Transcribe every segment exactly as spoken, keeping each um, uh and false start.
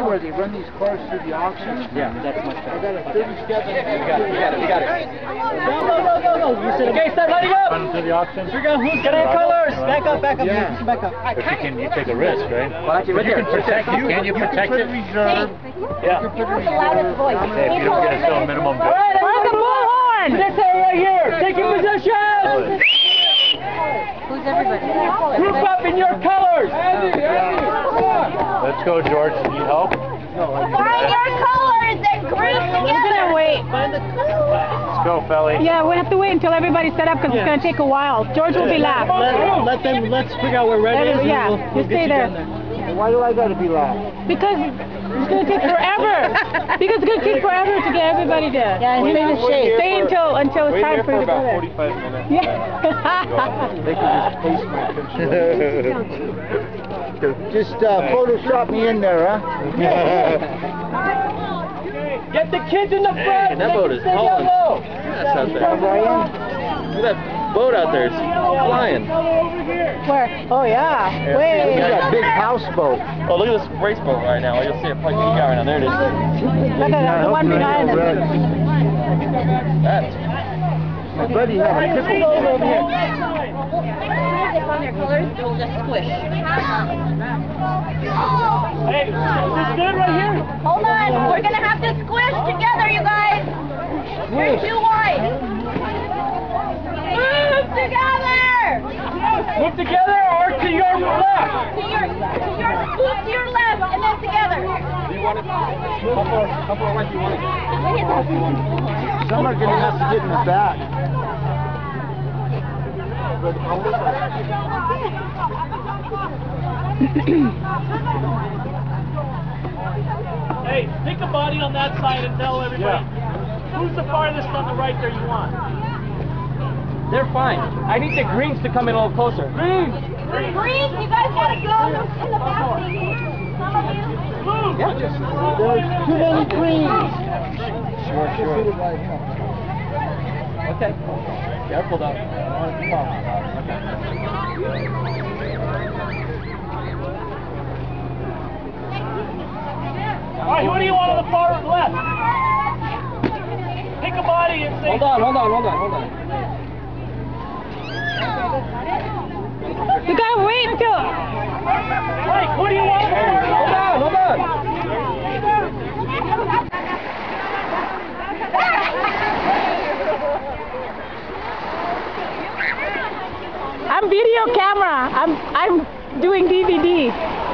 where they run these cars through the auction? Yeah, that's much better. I got a thirty-seven. You got it, you got it, you got it. Go, go, go, go, go. You said, okay, start lighting up. Run through the auction. We're going, who's getting colors? Back up, back up, Yeah. back up. But you can, you take a risk, right? Well, actually, right You there. can protect it. Can you protect it? Reserve. Yeah. You can put a reserve. Hey, if you don't get a still minimum bid. Alright, where's the bullhorn? This area right here. Taking position. Who's everybody? Group up in your colors. Let's go, George. Need help? Find your colors and group together. We're gonna wait. Let's go, Felly. Yeah, we have to wait until everybody's set up because it's gonna take a while. George will be last. Let, let them, let's figure out where red is. and Yeah, we'll, you we'll stay get there. you down there. Why do I gotta be last? Because it's gonna take forever. Because it's gonna take forever to get everybody there. Yeah, and him in the shade. Stay until until it's time for you to go there. forty-five minutes. Yeah. They can just paste my picture. Just uh, Photoshop me in there, huh? Get the kids in the front. that boat is hauling. That's out there. Look at that boat out there. It's flying. Where? Oh yeah. You Wait. got a big houseboat. Oh, look at this race boat right now. You'll see it parked in the car right now. There it is. Look at that, the one behind us. That's My buddy had a pickle over here. On your colors, it will just squish. Hey, this good right here. Hold on, we're gonna have to squish together, you guys. You're too wide. Move together. Move together or to your left. To your, to your, move to your left, and then together. Do you want it? How far, how far right do you want it? Some are gonna have to get in the back. Hey, pick a body on that side and tell everybody who's the farthest on the right there you want. They're fine. I need the greens to come in a little closer. Greens! Greens, you guys gotta go in the back. Some of you. Yeah, just There's too many greens. Sure, sure. okay. Careful though. I don't want it to fall. Alright, what do you want on the far left? Pick a body and say. Hold on, hold on, hold on, hold on. You gotta wait until. Mike, what do you want? Hold on, hold on. I'm video camera. I'm I'm doing D V D.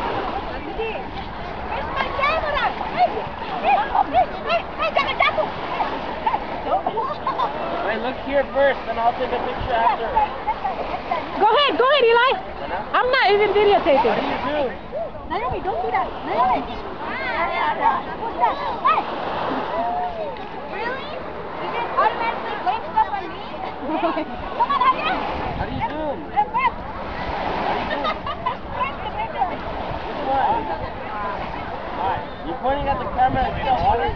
Wait, look here first, then I'll take a picture after. Go ahead, go ahead, Eli. I'm not even videotaping. What do you do? Naomi, don't do that. Naomi. What's that? Hey! Really? You just automatically blame stuff on me? Come on, Nadia. How do you zoom? Press, press. Alright, you're pointing at the camera and still water.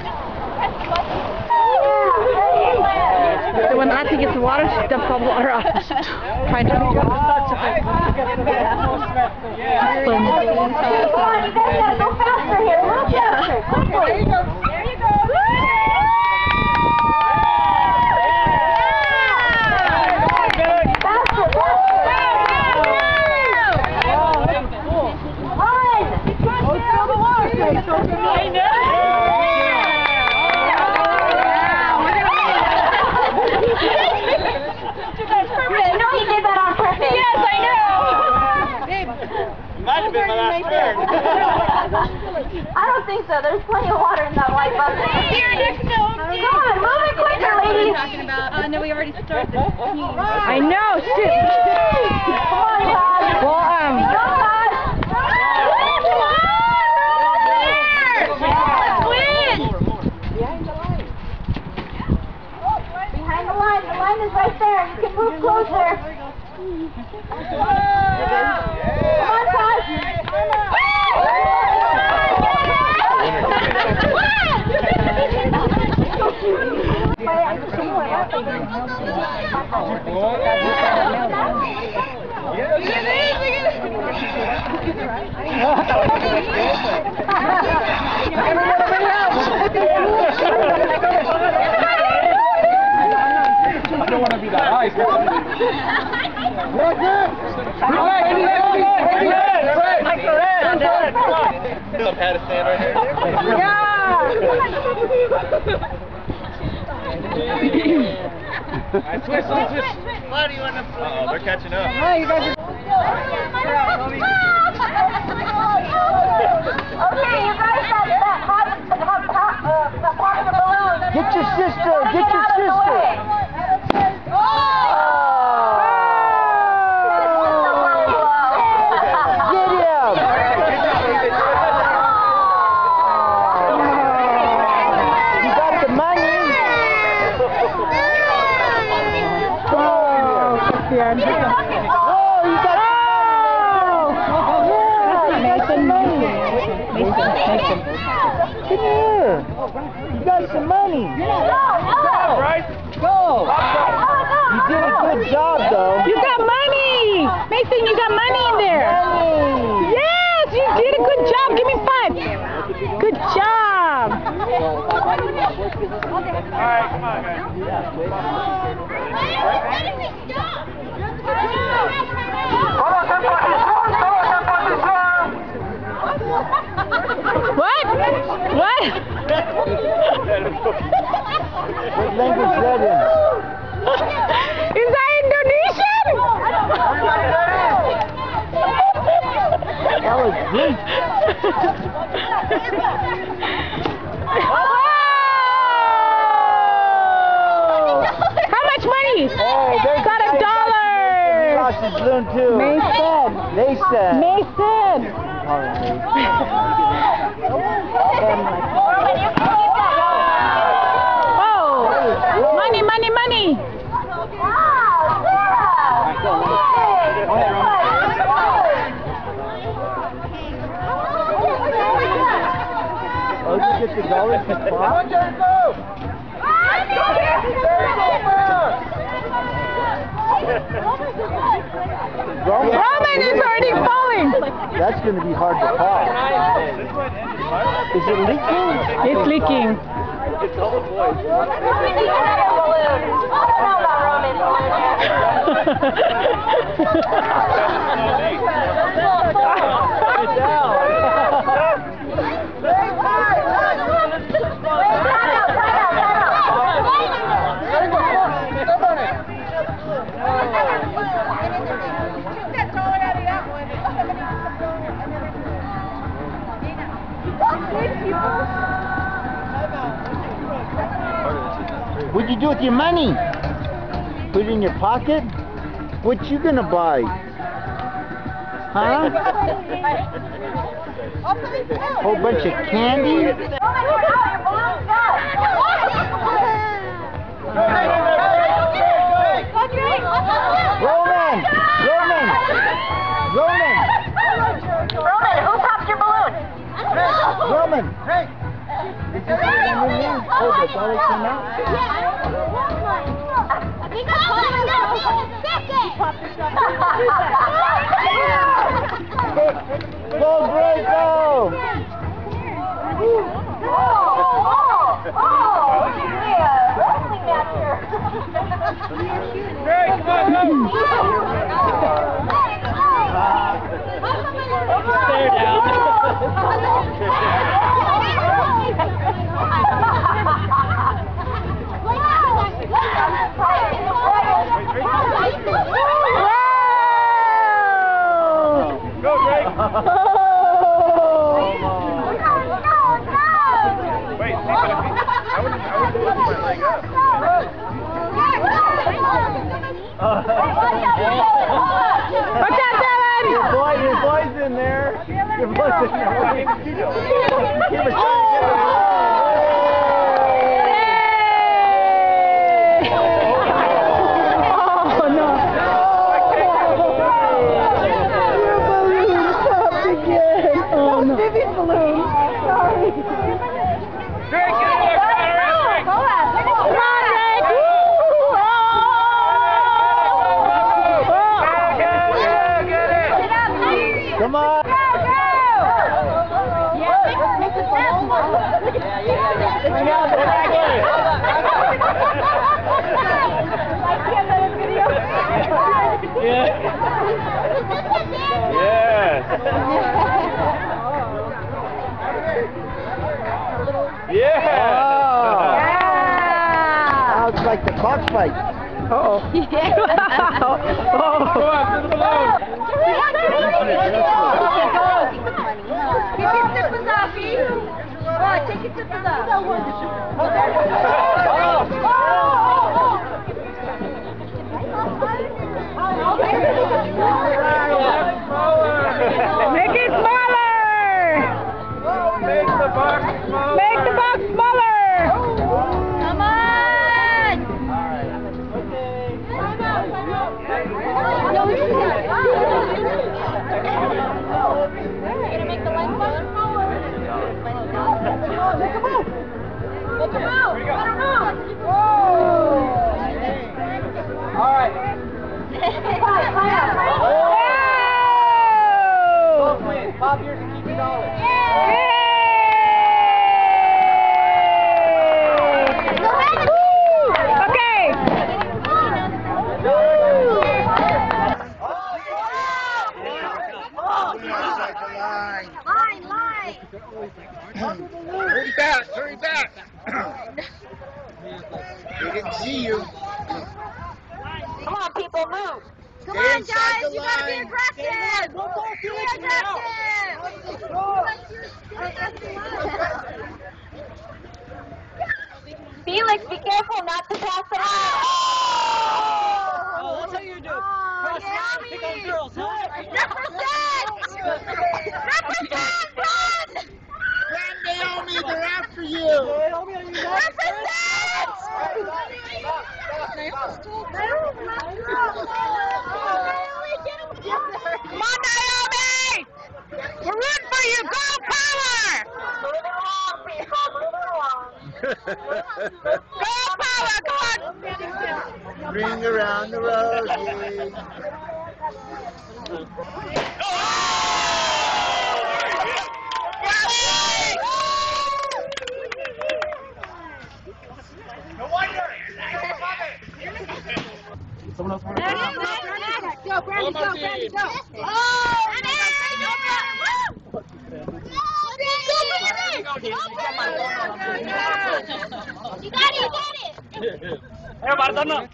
So when Auntie gets the water, she dumps all the water off. Trying to Yeah. Come on, you guys gotta go faster here. A little faster. There you go. There you go. I know! No, he did that on purpose. Yes, I know. Might have been my last turn. I don't think so. There's plenty of water in that white bucket. Here, next note. Come on, move it quicker, ladies. Talking about, oh no, we already started. I know, shit. Come on, guys. Well, um, Go, guys. Behind the line. The line is right there. You can move closer. Come on, guys. Up had a stand right here. Alright, switch, switch, switch. Uh-oh, they're catching up. Okay, you guys got that hot, hot, hot, uh, the part of the balloon. Get your sister, get your Out of the sister. way. Oh! Get him. You got the money. Oh, Yeah. oh, you got Mason, Mason. Mason, Mason. Come here. You got some money. Bryce. Go. You did a good job, though. You got money! Mason, you got money in there! Yes, you did a good job! Give me five! Good job! Alright, come on, guys. What? What? What language is that in? Is that Indonesian? That was Greek. How much money? Hey, there's Got a guy dollar! Lost his balloon too. Mason! They said. Mason! Oh, Mason. Oh! Money, money, money! Oh, you get the dollars to spot? Roman is already falling! That's going to be hard to pop. Is it leaking? It's leaking. It's all the boys. What'd you do with your money? Put it in your pocket? What you gonna buy? Huh? Whole bunch of candy? Roman! Roman! Roman! Roman, who popped your balloon? Roman! Hey! Did you see that in there? Oh, that's all that came out? Go, Greg, go! Oh, oh, oh, yeah, wrestling match here. Greg, come on, go! Stare down. Go, Greg! Wait, see, but if he, I would I would lift my leg up. Watch out, Dylan! Your boy, your boy's in there. Your boy's in there. Give a shot. Oh, no. Your balloon popped again. Oh, no. Vivi's balloon. Sorry. Greg, get in there, come on, Greg! Come on, Greg! Come on. I can't let it video. Yeah. Yeah. Now it's like the cockfight. Uh-oh. Yeah. Go after the balloon. Take it to the Make it smaller! Make the box smaller. Make the box smaller! Come on! No, we should gonna make the line smaller? Make a move! Make a move! Let her move! All right. Fire, fire, fire! Both win. Pop yours and keep your dollars. Okay. Line, line! Hurry back, hurry back. We didn't see you. Come on, people, move! Come Stay on, inside guys, the you gotta be line. aggressive! Be aggressive! Felix, be careful not to pass it out! Oh, that's how you do it. Oh, Cross yeah, line, pick on girls, huh? Represent! Represent, run! Run, Naomi, they're after you. Represent! Come on, Naomi! We're rooting for you! Girl power! Girl power! Come on! Ring around the rosy. Someone else want Go, Brandy, go, Brandy, go! Oh, you got it, you got it! Everybody done up.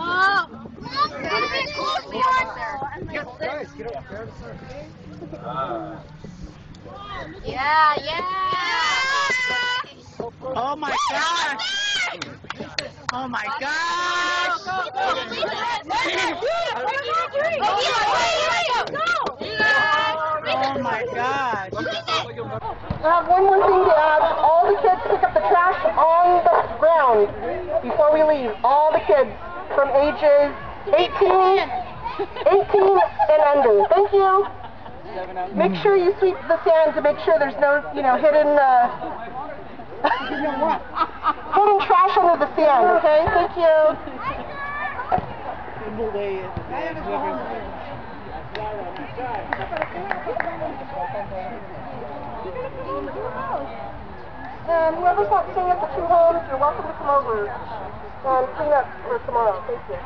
Yeah, yeah! Oh my gosh! Oh my gosh! Oh my gosh! I have one more thing to add. All the kids pick up the trash on the ground before we leave. All the kids from ages eighteen, eighteen and under. Thank you. Make sure you sweep the sand to make sure there's no, you know, hidden, uh, hidden trash under the sand, okay? Thank you. And whoever's not staying at the two homes, you're welcome to come over and clean up for tomorrow. Thank you.